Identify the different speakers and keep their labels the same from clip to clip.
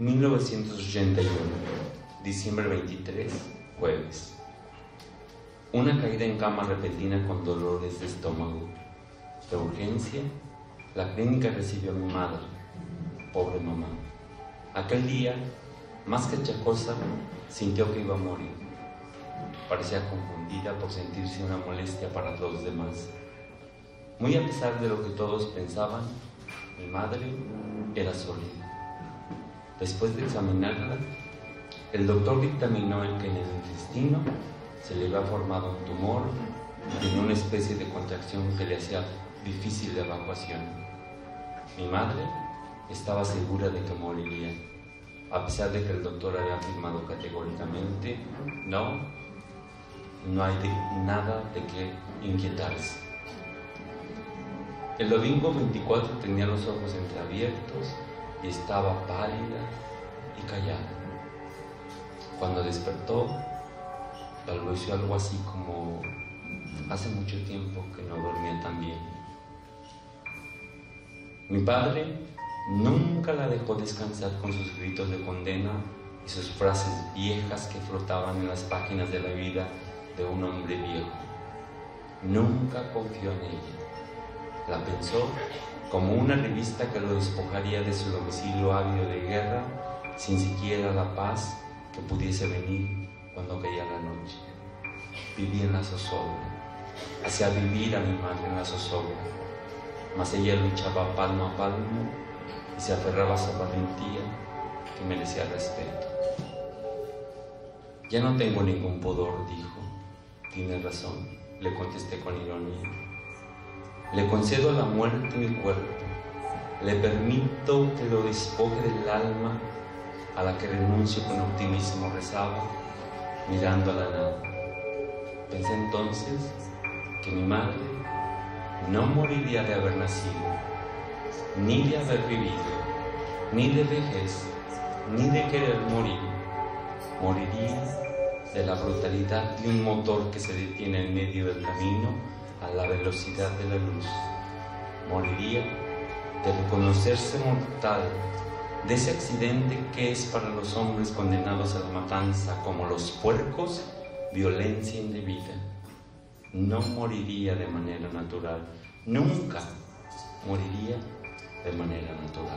Speaker 1: 1981, diciembre 23, jueves. Una caída en cama repentina con dolores de estómago. De urgencia, la clínica recibió a mi madre. Pobre mamá. Aquel día, más que achacosa, sintió que iba a morir. Parecía confundida por sentirse una molestia para los demás. Muy a pesar de lo que todos pensaban, mi madre era sólida. Después de examinarla, el doctor dictaminó que en el intestino se le había formado un tumor y tenía una especie de contracción que le hacía difícil la evacuación. Mi madre estaba segura de que moriría, a pesar de que el doctor había afirmado categóricamente: no hay nada de qué inquietarse. El domingo 24 tenía los ojos entreabiertos y estaba pálida y callada. Cuando despertó, balbuceó algo así como: hace mucho tiempo que no dormía tan bien. Mi padre nunca la dejó descansar con sus gritos de condena y sus frases viejas que flotaban en las páginas de la vida de un hombre viejo. Nunca confió en ella. La pensó como una revista que lo despojaría de su domicilio ávido de guerra, sin siquiera la paz que pudiese venir cuando caía la noche. Vivía en la zozobra, hacía vivir a mi madre en la zozobra, mas ella luchaba palmo a palmo y se aferraba a su valentía que merecía respeto. Ya no tengo ningún pudor, dijo. Tienes razón, le contesté con ironía. Le concedo la muerte mi cuerpo, le permito que lo despoje del alma a la que renuncio con optimismo, rezaba, mirando a la nada. Pensé entonces que mi madre no moriría de haber nacido, ni de haber vivido, ni de vejez, ni de querer morir. Moriría de la brutalidad de un motor que se detiene en medio del camino a la velocidad de la luz. Moriría de reconocerse mortal, de ese accidente que es para los hombres condenados a la matanza, como los puercos, violencia indebida. No moriría de manera natural, nunca moriría de manera natural.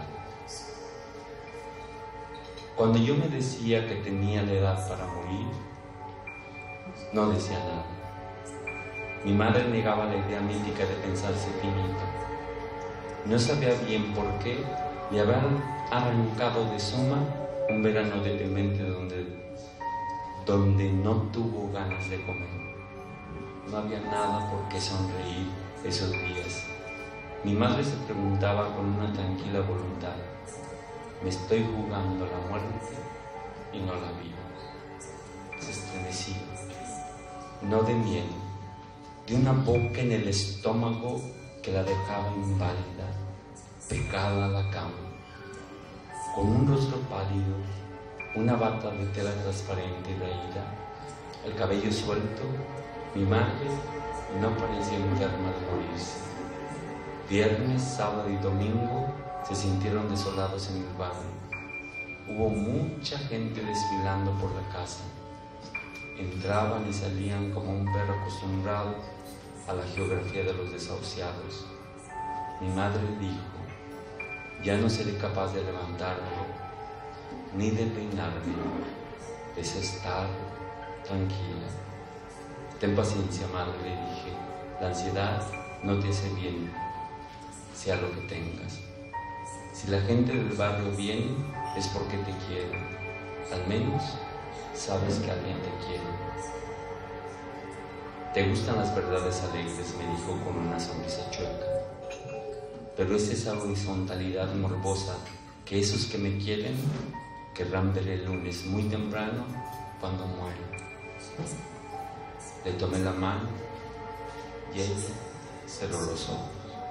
Speaker 1: Cuando yo me decía que tenía la edad para morir, no decía nada. Mi madre negaba la idea mítica de pensarse finita. No sabía bien por qué le habían arrancado de suma un verano deprimente donde no tuvo ganas de comer. No había nada por qué sonreír esos días. Mi madre se preguntaba con una tranquila voluntad: ¿me estoy jugando la muerte y no la vida? Se estremecía, no de miedo, de una boca en el estómago que la dejaba inválida, pegada a la cama, con un rostro pálido, una bata de tela transparente y raída, el cabello suelto. Mi madre no parecía enferma de morirse. Viernes, sábado y domingo se sintieron desolados en el barrio. Hubo mucha gente desfilando por la casa. Entraban y salían como un perro acostumbrado a la geografía de los desahuciados. Mi madre dijo: ya no seré capaz de levantarme, ni de peinarme, es estar tranquila. Ten paciencia, madre, le dije, la ansiedad no te hace bien, sea lo que tengas. Si la gente del barrio viene, es porque te quiere. Al menos sabes que alguien te quiere. ¿Te gustan las verdades alegres?, me dijo con una sonrisa chueca. Pero es esa horizontalidad morbosa que esos que me quieren querrán ver el lunes muy temprano cuando muera. Le tomé la mano y ella cerró los ojos.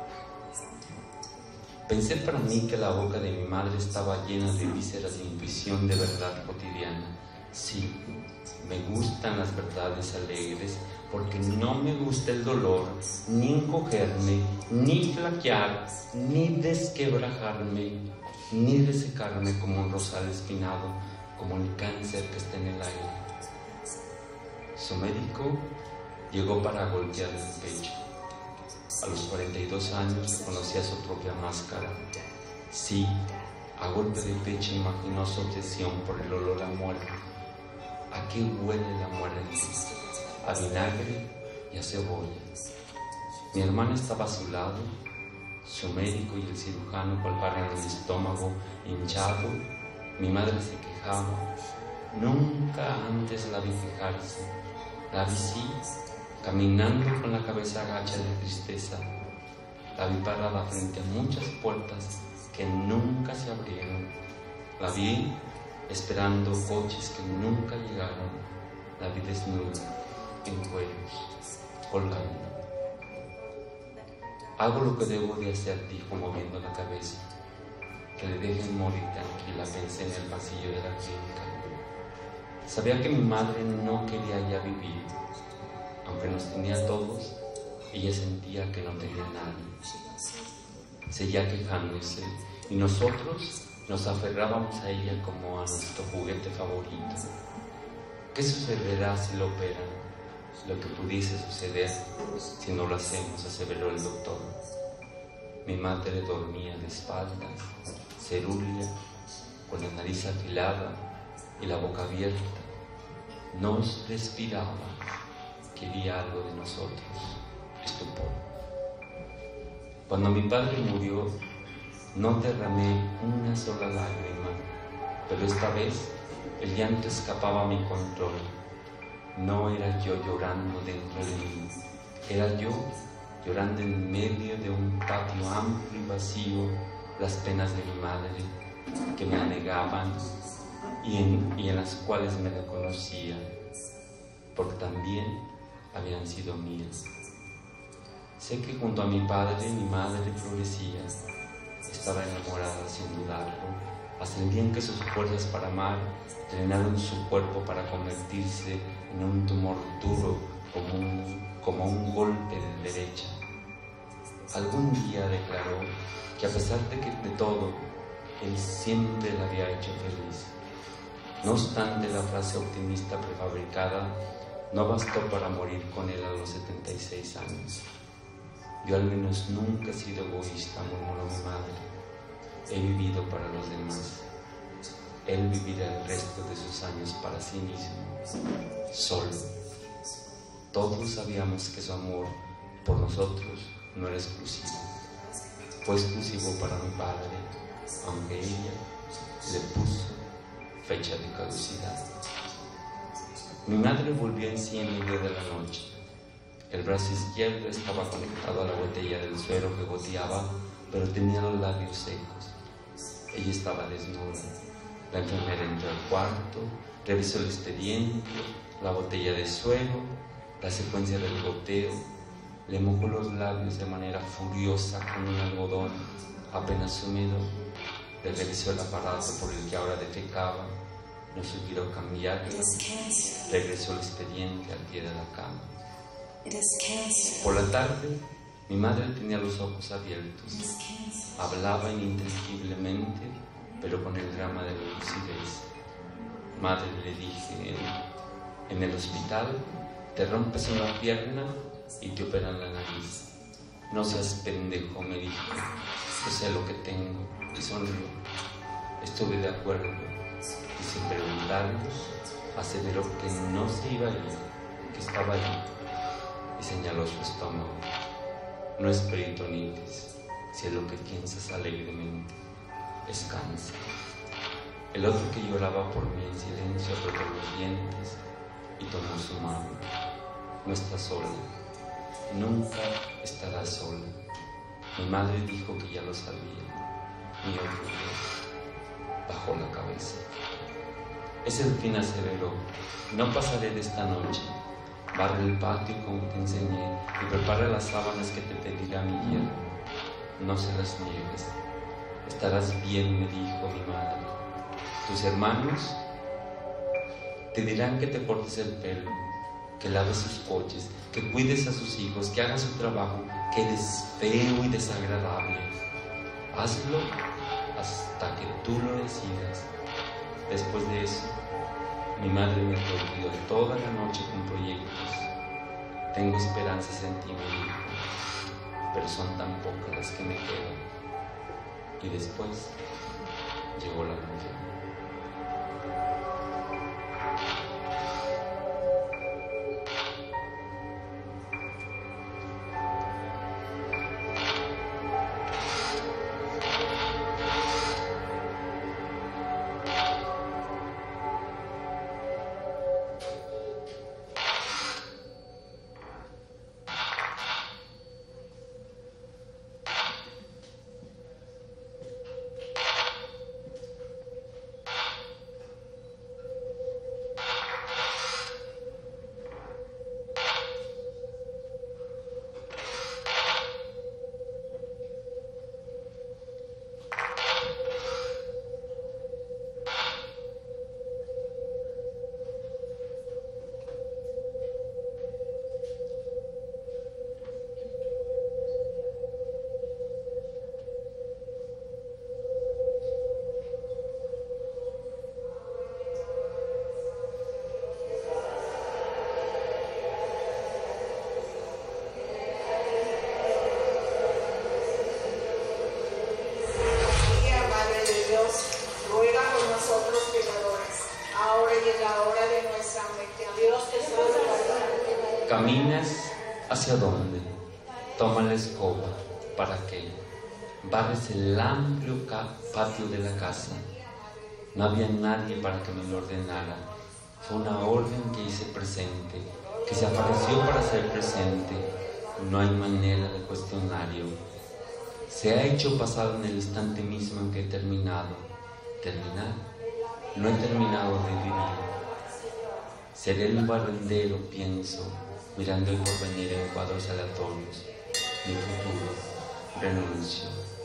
Speaker 1: Pensé para mí que la boca de mi madre estaba llena de vísceras de intuición de verdad cotidiana. Sí, me gustan las verdades alegres porque no me gusta el dolor, ni encogerme, ni flaquear, ni desquebrajarme. ni resecarme como un rosal espinado, como el cáncer que está en el aire. Su médico llegó para golpearle el pecho. A los 42 años reconocía su propia máscara. Sí, a golpe de pecho imaginó su obsesión por el olor a muerte. ¿A qué huele la muerte? A vinagre y a cebolla. Mi hermana estaba a su lado. Su médico y el cirujano palparon el estómago hinchado. Mi madre se quejaba. Nunca antes la vi quejarse. La vi sí, caminando con la cabeza agacha de tristeza. La vi parada frente a muchas puertas que nunca se abrieron. La vi esperando coches que nunca llegaron. La vi desnuda, en cuellos, colgando. Hago lo que debo de hacer, dijo moviendo la cabeza. Que le dejen morir tranquila, pensé en el pasillo de la clínica. Sabía que mi madre no quería ya vivir. Aunque nos tenía a todos, ella sentía que no tenía a nadie. Seguía quejándose y nosotros nos aferrábamos a ella como a nuestro juguete favorito. ¿Qué sucederá si lo operan? Lo que pudiese suceder si no lo hacemos, aseveró el doctor. Mi madre dormía de espaldas, cerúlea, con la nariz afilada y la boca abierta. Nos respiraba, quería algo de nosotros. Estupor. Cuando mi padre murió, no derramé una sola lágrima, pero esta vez el llanto escapaba a mi control. No era yo llorando dentro de mí, era yo llorando en medio de un patio amplio y vacío, las penas de mi madre que me anegaban y en las cuales me reconocía, porque también habían sido mías. Sé que junto a mi padre mi madre florecía, estaba enamorada sin dudarlo, hasta el día en que sus fuerzas para amar drenaron su cuerpo para convertirse en un tumor duro como un golpe de derecha. Algún día declaró que a pesar de todo, él siempre la había hecho feliz. No obstante, la frase optimista prefabricada no bastó para morir con él a los 76 años. Yo al menos nunca he sido egoísta, murmuró mi madre. He vivido para los demás. Él vivirá el resto de sus años para sí mismo, solo. Todos sabíamos que su amor por nosotros no era exclusivo. Fue exclusivo para mi padre, aunque ella le puso fecha de caducidad. Mi madre volvió en sí en medio de la noche. El brazo izquierdo estaba conectado a la botella del suero que goteaba, pero tenía los labios secos. Ella estaba desnuda. La enfermera entró al cuarto, revisó el expediente, la botella de suero, la secuencia del goteo, le mojó los labios de manera furiosa con un algodón apenas húmedo, le revisó el aparato por el que ahora defecaba, no sugirió cambiarlo, regresó el expediente al pie de la cama. Por la tarde, mi madre tenía los ojos abiertos, hablaba ininteligibilmente, pero con el drama de la lucidez. Madre, le dije, en el hospital te rompes una pierna y te operan la nariz. No seas pendejo, me dijo, yo sé lo que tengo, y sonrió. Estuve de acuerdo, y sin preguntarlo, aseveró que no se iba a ir, que estaba ahí, y señaló su estómago. No es peritonitis, si es lo que piensas alegremente, es cáncer. El otro que lloraba por mí en silencio apretó los dientes y tomó su mano. No estás sola, nunca estarás sola. Mi madre dijo que ya lo sabía. Mi otro bajó la cabeza. Es el fin, aseveró. No pasaré de esta noche. Barre el patio como te enseñé y prepara las sábanas que te pedirá mi hierro. No se las niegues. Estarás bien, me dijo mi madre. Tus hermanos te dirán que te cortes el pelo, que laves sus coches, que cuides a sus hijos, que hagas su trabajo, que eres feo y desagradable. Hazlo hasta que tú lo decidas. Después de eso, mi madre me torturó toda la noche con proyectos. Tengo esperanzas en ti, me dijo, pero son tan pocas las que me quedan. Y después llegó la muerte. ¿Caminas hacia dónde? Toma la escoba. ¿Para qué? Barres el amplio patio de la casa. No había nadie para que me lo ordenara. Fue una orden que hice presente, que se apareció para ser presente. No hay manera de cuestionarlo. Se ha hecho pasado en el instante mismo en que he terminado. ¿Terminar? No he terminado de vivir. Seré el barrendero, pienso, mirando el porvenir en cuadros aleatorios. Mi futuro, renuncio.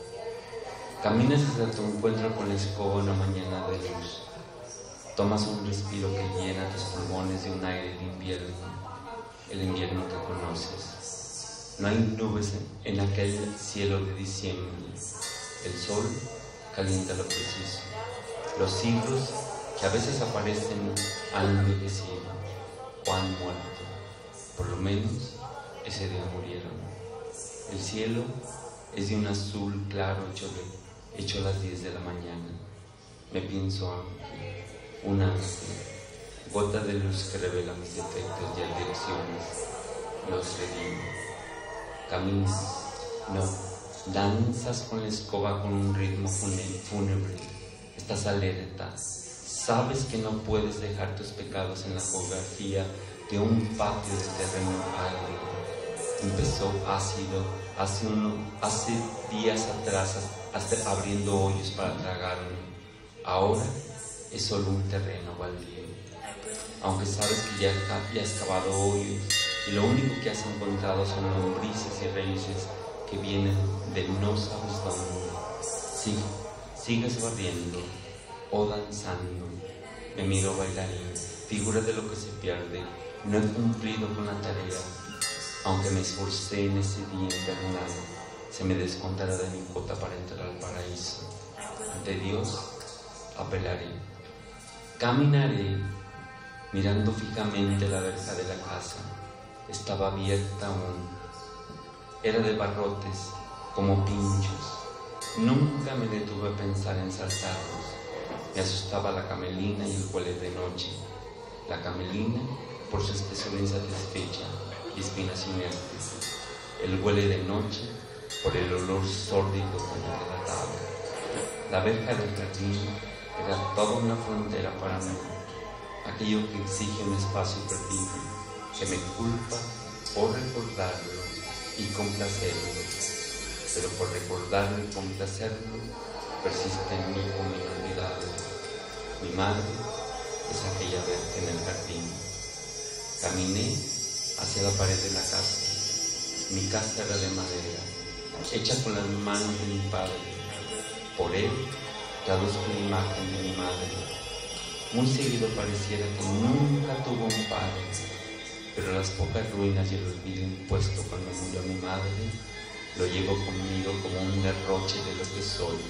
Speaker 1: Caminas hasta tu encuentro con la escoba una mañana de luz. Tomas un respiro que llena tus pulmones de un aire de invierno, el invierno que conoces. No hay nubes en aquel cielo de diciembre. El sol calienta lo preciso. Los siglos que a veces aparecen han envejecido o han muerto. Por lo menos ese día murieron. El cielo es de un azul claro hecho a las 10 de la mañana. Me pienso ángel, un ángel, gota de luz que revela mis defectos y direcciones, los redime. Caminas, no, danzas con la escoba con un ritmo fúnebre. Estás alerta, sabes que no puedes dejar tus pecados en la geografía de un patio de terreno árido. Empezó ácido hace días atrás, hasta abriendo hoyos para tragarme. Ahora es solo un terreno baldío. Aunque sabes que ya has cavado hoyos y lo único que has encontrado son lombrices y raíces que vienen de no sabes dónde. Sigues barriendo o danzando. Me miro bailarín, figura de lo que se pierde. No he cumplido con la tarea. Aunque me esforcé en ese día infernal, se me descontará de mi cuota para entrar al paraíso. Ante Dios apelaré. Caminaré mirando fijamente la verja de la casa. Estaba abierta aún. Era de barrotes, como pinchos. Nunca me detuve a pensar en saltarlos. Me asustaba la camelina y el huele de noche. La camelina por su espesura insatisfecha y espinas inertes. El huele de noche por el olor sórdido que me relataba. La verja del jardín era toda una frontera para mí, aquello que exige un espacio perdido, que me culpa por recordarlo y complacerlo, pero por recordarlo y complacerlo persiste en mí como inolvidable. Mi madre es aquella verja en el jardín. Caminé hacia la pared de la casa. Mi casa era de madera, hecha con las manos de mi padre. Por él traduzco la imagen de mi madre. Muy seguido pareciera que nunca tuvo un padre, pero las pocas ruinas y el olvido impuesto cuando murió mi madre lo llevo conmigo como un derroche de lo que soy,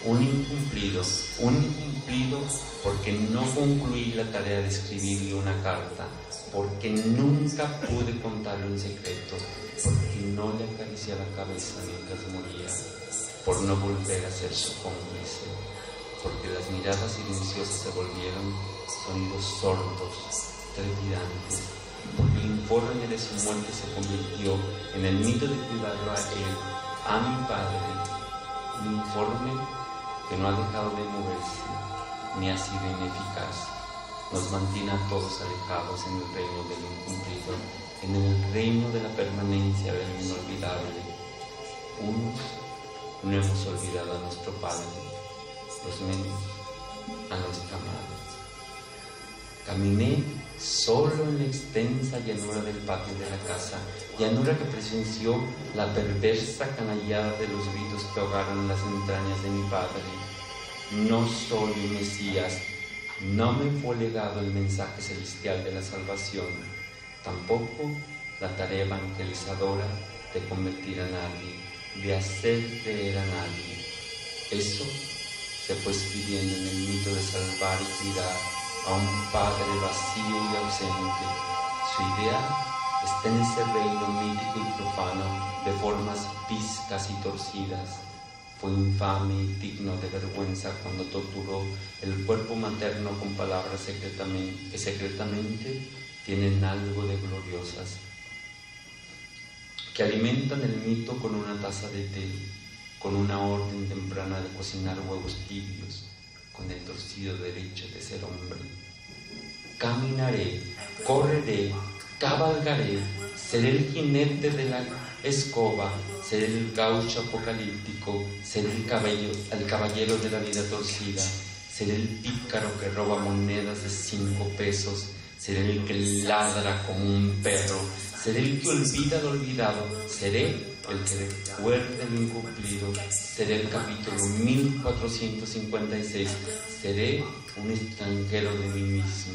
Speaker 1: un incumplido porque no concluí la tarea de escribirle una carta, porque nunca pude contarle un secreto, porque no le acaricié la cabeza mientras moría, por no volver a ser su cómplice, porque las miradas silenciosas se volvieron sonidos sordos, trepidantes, porque el informe de su muerte se convirtió en el mito de cuidarlo a él, a mi padre, un informe que no ha dejado de moverse, ni ha sido ineficaz. Nos mantiene a todos alejados en el reino del incumplido, en el reino de la permanencia del inolvidable. Unos no hemos olvidado a nuestro Padre, los menos a nuestra Madre. Caminé solo en la extensa llanura del patio de la casa, llanura que presenció la perversa canallada de los gritos que ahogaron las entrañas de mi padre. No soy un Mesías, no me fue legado el mensaje celestial de la salvación, tampoco la tarea evangelizadora de convertir a nadie, de hacer creer a nadie. Eso se fue escribiendo en el mito de salvar y cuidar a un padre vacío y ausente. Su idea está en ese reino mítico y profano de formas viscas y torcidas. Fue infame y digno de vergüenza cuando torturó el cuerpo materno con palabras que secretamente tienen algo de gloriosas, que alimentan el mito con una taza de té, con una orden temprana de cocinar huevos tibios, con el torcido derecho de ser hombre. Caminaré, correré, cabalgaré, seré el jinete de la escoba, seré el gaucho apocalíptico, seré el caballero de la vida torcida, seré el pícaro que roba monedas de 5 pesos, seré el que ladra como un perro, seré el que olvida lo olvidado, seré el que recuerda lo incumplido, seré el capítulo 1456, seré un extranjero de mí mismo.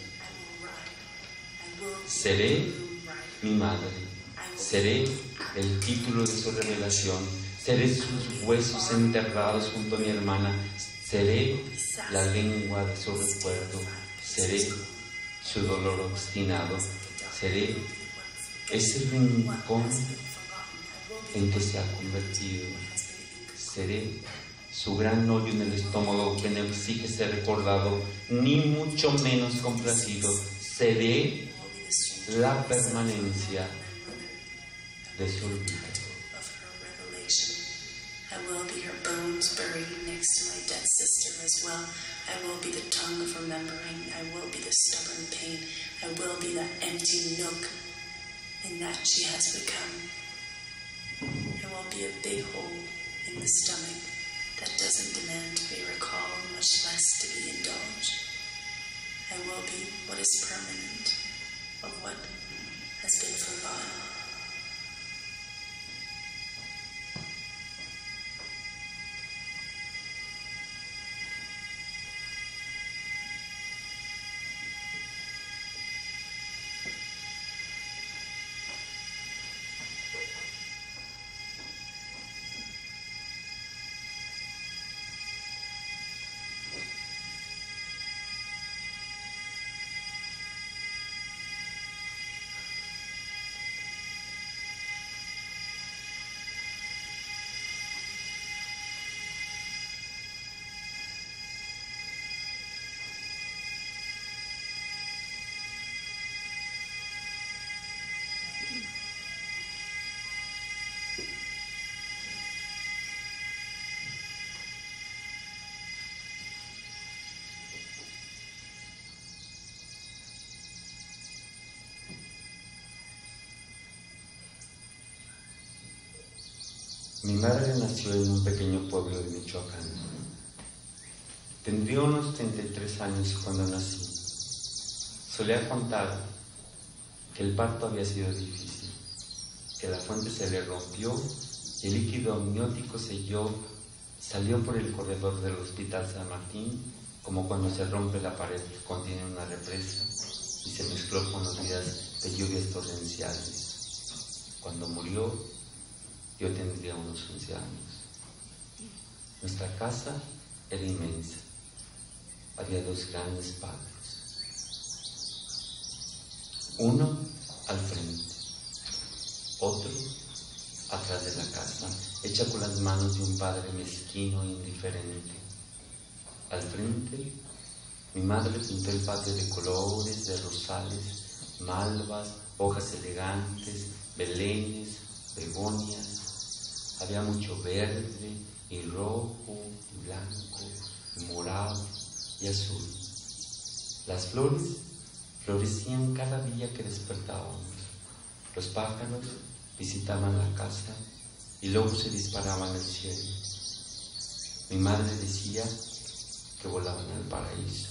Speaker 1: Seré mi madre, seré el título de su revelación, seré sus huesos enterrados junto a mi hermana, seré la lengua de su recuerdo, seré su dolor obstinado, seré ese rincón en que se ha convertido, seré su gran hoyo en el estómago que no exige ser recordado, ni mucho menos complacido, seré la permanencia de su olvido.
Speaker 2: I will be her bones buried next to my dead sister as well. I will be the tongue of remembering. I will be the stubborn pain. I will be that empty nook in that she has become. I will be a big hole in the stomach that doesn't demand to be recalled, much less to be indulged. I will be what is permanent of what has been forgotten.
Speaker 1: Mi madre nació en un pequeño pueblo de Michoacán. Tendría unos 33 años cuando nací. Solía contar que el parto había sido difícil, que la fuente se le rompió y el líquido amniótico salió por el corredor del Hospital San Martín, como cuando se rompe la pared que contiene una represa y se mezcló con los días de lluvias torrenciales. Cuando murió, yo tendría unos 11 años. Nuestra casa era inmensa. Había dos grandes patios. Uno al frente, otro atrás de la casa, hecha con las manos de un padre mezquino e indiferente. Al frente, mi madre pintó el patio de colores, de rosales, malvas, hojas elegantes, belenes, begonias. Había mucho verde y rojo, y blanco, y morado y azul. Las flores florecían cada día que despertábamos. Los pájaros visitaban la casa y luego se disparaban al cielo. Mi madre decía que volaban al paraíso.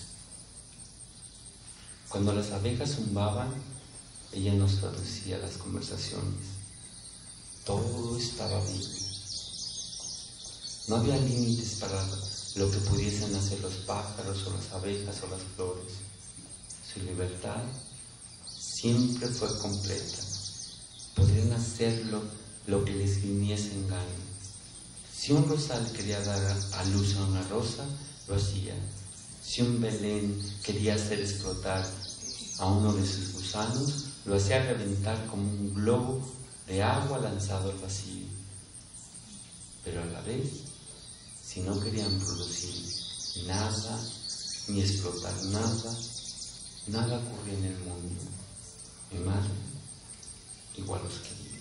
Speaker 1: Cuando las abejas zumbaban, ella nos traducía las conversaciones. Todo estaba bien. No había límites para lo que pudiesen hacer los pájaros o las abejas o las flores. Su libertad siempre fue completa. Podrían hacer lo que les viniese en gana. Si un rosal quería dar a luz a una rosa, lo hacía. Si un Belén quería hacer explotar a uno de sus gusanos, lo hacía reventar como un globo de agua lanzado al vacío. Pero a la vez, si no querían producir nada, ni explotar nada, nada ocurría en el mundo. Mi madre igual los quería.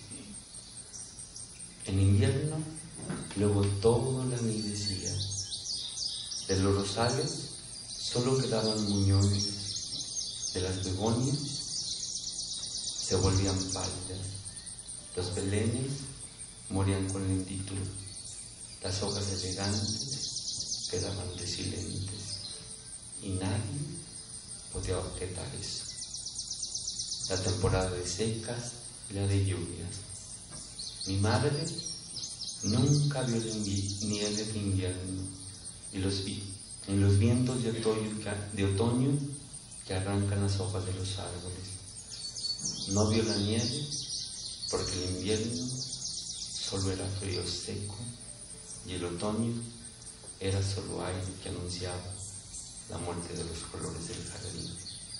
Speaker 1: En invierno, luego todo la envilecía. De los rosales solo quedaban muñones. De las begonias se volvían pálidas. Los belenes morían con lentitud. Las hojas elegantes quedaban desilentes. Y nadie podía objetar eso. La temporada de secas y la de lluvias. Mi madre nunca vio nieve de invierno y en los vientos de otoño que arrancan las hojas de los árboles. No vio la nieve porque el invierno solo era frío seco y el otoño era solo aire que anunciaba la muerte de los colores del jardín.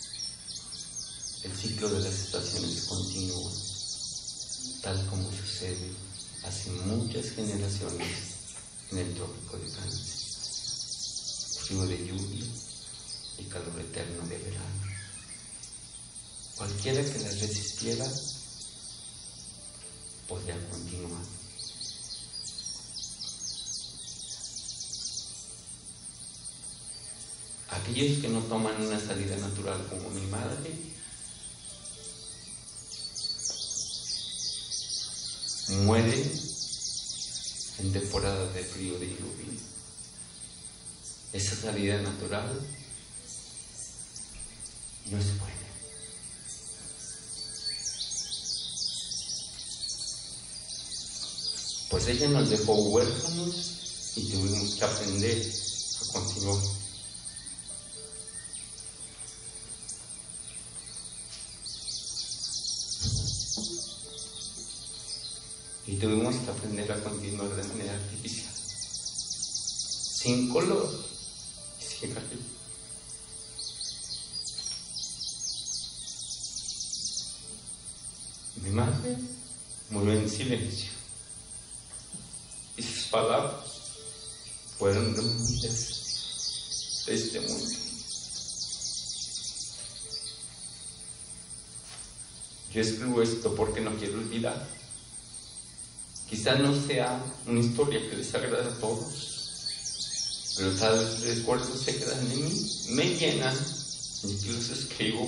Speaker 1: El ciclo de las estaciones continúa, tal como sucede hace muchas generaciones en el trópico de Cáncer. Frío de lluvia y calor eterno de verano. Cualquiera que las resistiera podría continuar. Aquellos que no toman una salida natural como mi madre, mueren en temporada de frío, de lluvia. Esa salida natural no es buena. Pues ella nos dejó huérfanos y tuvimos que aprender a continuar. Y tuvimos que aprender a continuar de manera artificial, sin color y sin calor. Mi madre murió en silencio y sus palabras fueron removidas de este mundo. Yo escribo esto porque no quiero olvidar. Quizá no sea una historia que les agrade a todos, pero tal vez los recuerdos se quedan en mí, me llenan y que los escribo.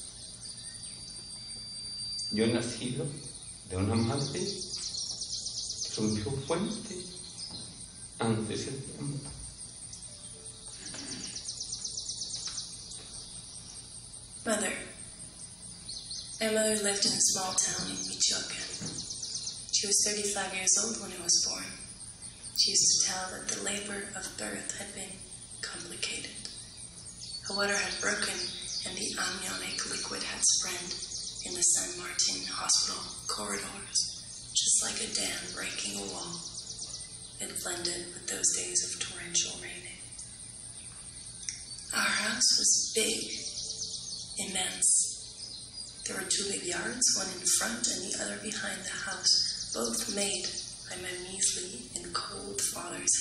Speaker 1: Yo he nacido de una madre que rompió fuente antes del tiempo.
Speaker 2: My mother lived in a small town in Michoacán. She was 35 years old when I was born. She used to tell that the labor of birth had been complicated. Her water had broken and the amniotic liquid had spread in the San Martin hospital corridors, just like a dam breaking a wall. It blended with those days of torrential raining. Our house was big, immense. There were 2 big yards, one in front and the other behind the house, both made by my measly and cold father's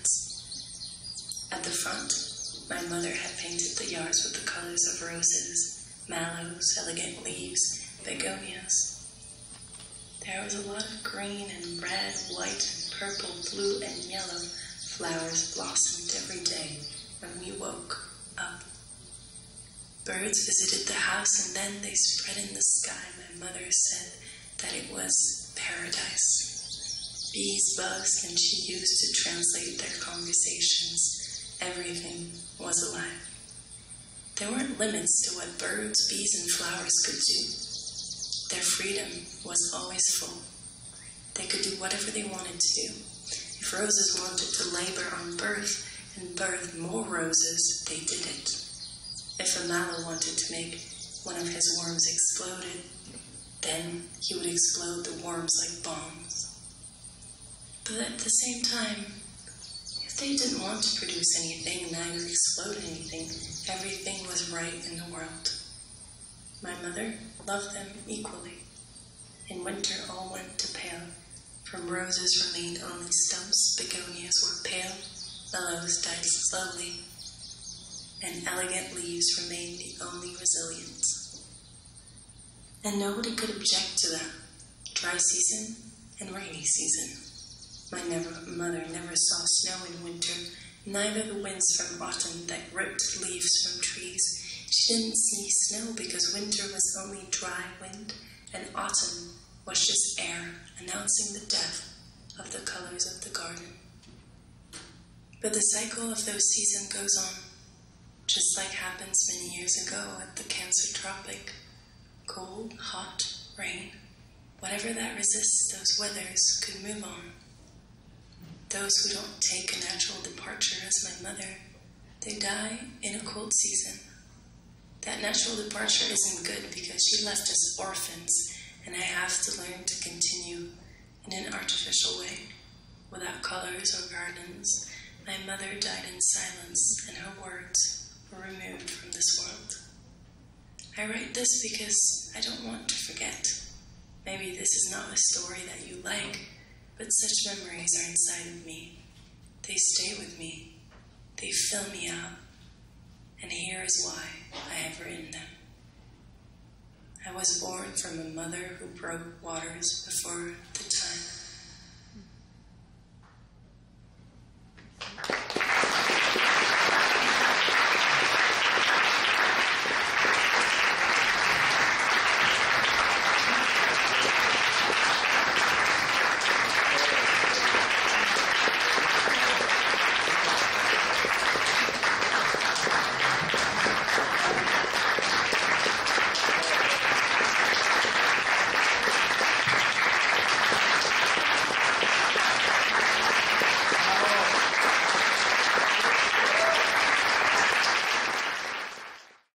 Speaker 2: hands. At the front, my mother had painted the yards with the colors of roses, mallows, elegant leaves, begonias. There was a lot of green and red, white and purple, blue and yellow flowers blossomed every day when we woke up. Birds visited the house and then they spread in the sky. My mother said that it was paradise. Bees buzzed and she used to translate their conversations. Everything was alive. There weren't limits to what birds, bees, and flowers could do. Their freedom was always full. They could do whatever they wanted to do. If roses wanted to labor on birth and birth more roses, they did it. If a mallow wanted to make one of his worms exploded, then he would explode the worms like bombs. But at the same time, if they didn't want to produce anything, neither explode anything, everything was right in the world. My mother loved them equally. In winter, all went to pale. From roses remained only stumps, begonias were pale, mallows died slowly, and elegant leaves remained the only resilience. And nobody could object to that. Dry season and rainy season. My mother never saw snow in winter, neither the winds from autumn that ripped leaves from trees. She didn't see snow because winter was only dry wind, and autumn was just air announcing the death of the colors of the garden. But the cycle of those seasons goes on, just like happens many years ago at the Cancer Tropic. Cold, hot, rain, whatever that resists those weathers could move on. Those who don't take a natural departure as my mother, they die in a cold season. That natural departure isn't good because she left us orphans, and I have to learn to continue in an artificial way. Without colors or gardens, my mother died in silence, and her words were removed from this world. I write this because I don't want to forget. Maybe this is not a story that you like, but such memories are inside of me. They stay with me. They fill me out. And here is why I have written them. I was born from a mother who broke waters before the time.